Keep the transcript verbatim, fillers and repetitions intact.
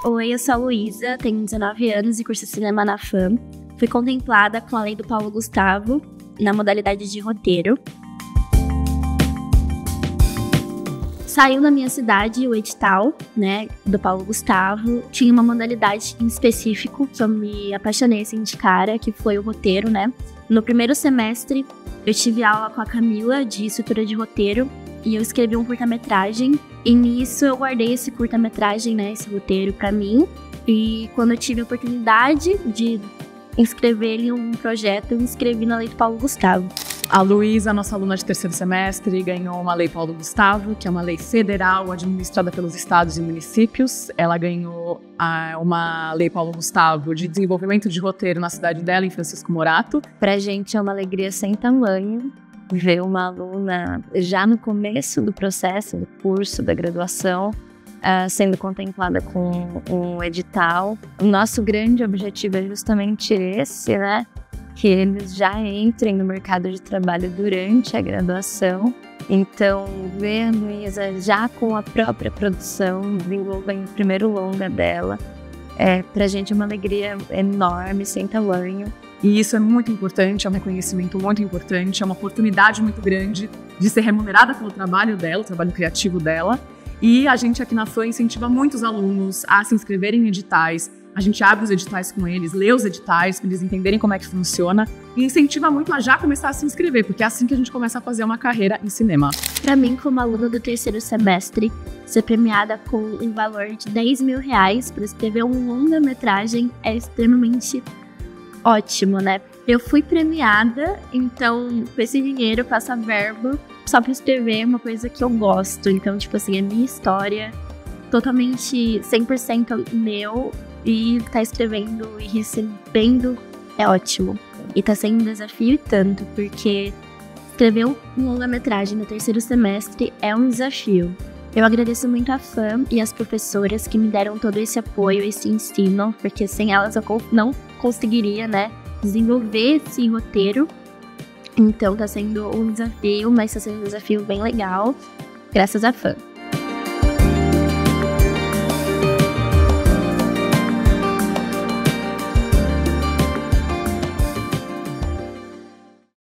Oi, eu sou a Luísa, tenho dezenove anos e curso cinema na F A M. Fui contemplada com a lei do Paulo Gustavo na modalidade de roteiro. Saiu na minha cidade o edital, né, do Paulo Gustavo. Tinha uma modalidade em específico que eu me apaixonei assim de cara, que foi o roteiro, né. No primeiro semestre, eu tive aula com a Camila de estrutura de roteiro e eu escrevi um curta-metragem. E nisso eu guardei esse curta-metragem, né, esse roteiro pra mim. E quando eu tive a oportunidade de inscrever ele em um projeto, eu me inscrevi na Lei do Paulo Gustavo. A Luísa, nossa aluna de terceiro semestre, ganhou uma Lei Paulo Gustavo, que é uma lei federal administrada pelos estados e municípios. Ela ganhou a, uma Lei Paulo Gustavo de desenvolvimento de roteiro na cidade dela, em Francisco Morato. Pra gente é uma alegria sem tamanho ver uma aluna já no começo do processo, do curso, da graduação, uh, sendo contemplada com um edital. O nosso grande objetivo é justamente esse, né? Que eles já entrem no mercado de trabalho durante a graduação. Então, ver a Luísa já com a própria produção, desenvolvendo o primeiro longa dela, é, pra gente é uma alegria enorme, sem tamanho. E isso é muito importante, é um reconhecimento muito importante, é uma oportunidade muito grande de ser remunerada pelo trabalho dela, o trabalho criativo dela. E a gente aqui na F A M incentiva muitos alunos a se inscreverem em editais. A gente abre os editais com eles, lê os editais para eles entenderem como é que funciona e incentiva muito a já começar a se inscrever, porque é assim que a gente começa a fazer uma carreira em cinema. Para mim, como aluna do terceiro semestre, ser premiada com um valor de dez mil reais para escrever um longa-metragem é extremamente ótimo, né? Eu fui premiada, então com esse dinheiro eu faço a verba só para escrever uma coisa que eu gosto. Então, tipo assim, a minha história totalmente cem por cento meu. E tá escrevendo e recebendo é ótimo. E tá sendo um desafio tanto, porque escrever um longa-metragem no terceiro semestre é um desafio. Eu agradeço muito a F A M e as professoras que me deram todo esse apoio, esse ensino, porque sem elas eu não conseguiria, né, desenvolver esse roteiro. Então tá sendo um desafio, mas tá sendo um desafio bem legal, graças à F A M.